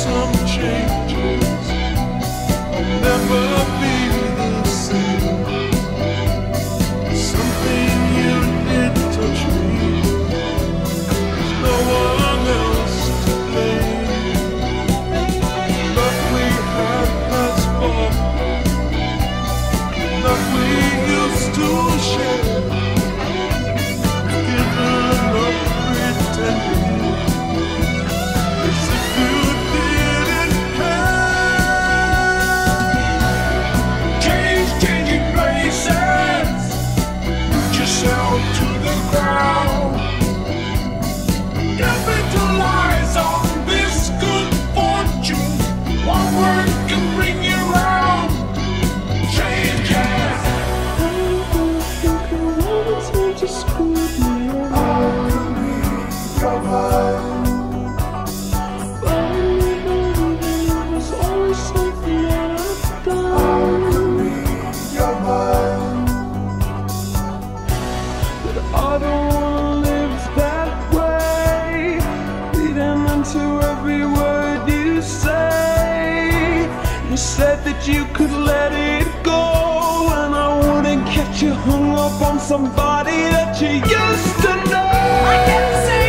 some changes. I'll never be the same. Something you did touch me. There's no one else to blame. But we had passed far. That we used to share. Given up pretending as if you didn't care. Changing places, put yourself to the ground. Capitalize on this good fortune. One word can bring you round. Change, yeah. Just screwed me around. How could we go by? But I never knew it was always something that I've done. How could we go by? But I don't wanna live that way. Reading into every word you say. You said that you could let it go, and I wouldn't get you hung up on somebody that you used to know. I can't say